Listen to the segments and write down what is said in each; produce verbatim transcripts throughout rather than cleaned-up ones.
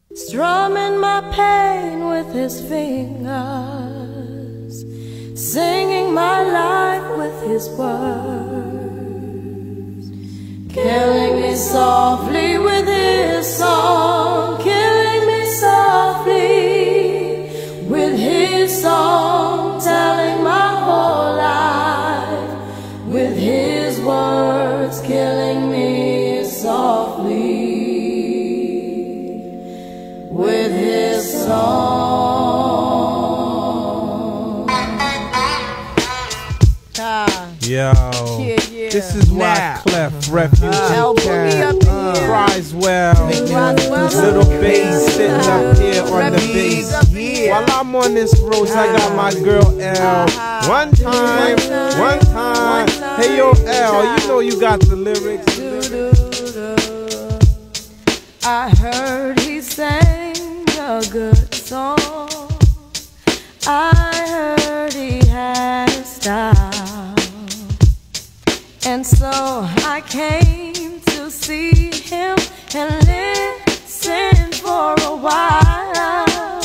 Strumming my pain with his fingers, singing my life with his words, killing me softly with his song, killing me softly with his song, telling my whole life with his words, killing me softly with his song. Ah. Yo, Yeah, yeah. this is why Nah. Clef Refugee Uh, Camp uh, cries well. Cries well. Little bass sitting up here on the Refugees bass. up here. While I'm on this road, I got my girl L. One time, one time. Hey yo L, you know you got the lyrics. I heard he sang a good song. I heard he had a style, and so I came to see him and listen for a while.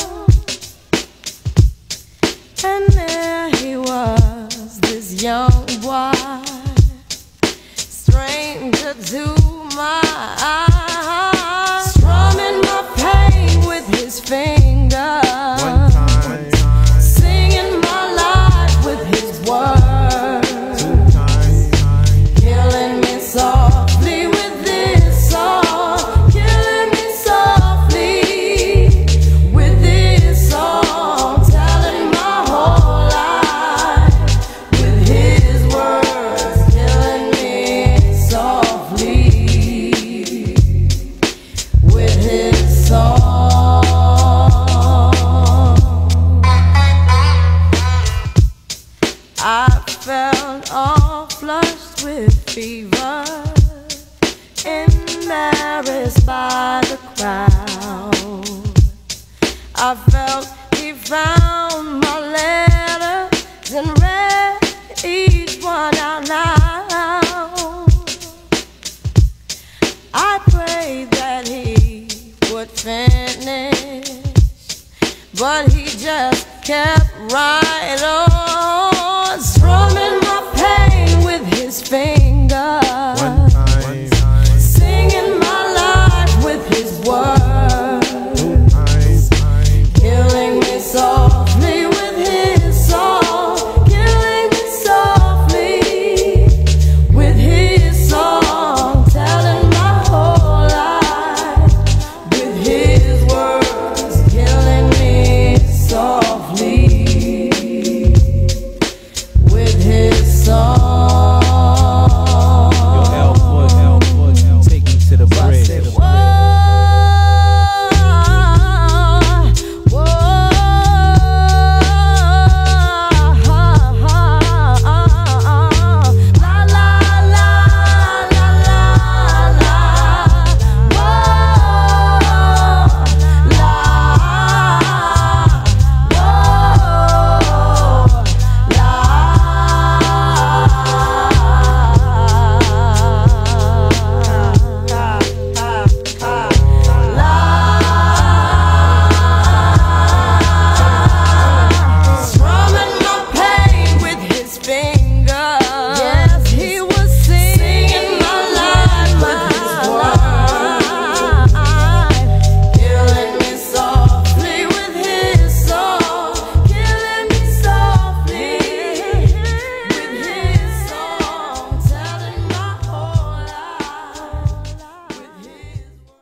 And there he was, this young boy, stranger to my eyes, strumming my pain with his fingers, One time, singing my life with his words, two times, killing me softly with this song, killing me softly with this song, telling my whole life with his words, killing me softly with his song. I felt all flushed with fever, embarrassed by the crowd. I felt he found my letters and read each one out loud. I prayed that he would finish, but he just kept right on, strumming my pain with his fingers, one time, singing my life with his words, two times, killing me softly with his song, killing me softly with his song, telling my whole life with his words, killing me softly with his song. Yo, L foot, L foot, take me to the bridge. Whoa, whoa, la la la la la la, whoa, la, strumming my pain with his fingers. Yes, he was singing my life with his words, killing me softly with his song, killing me softly with his song, telling my whole life with his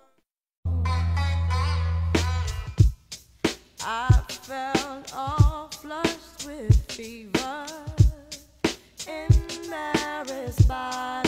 I felt all flushed with fever, embarrassed by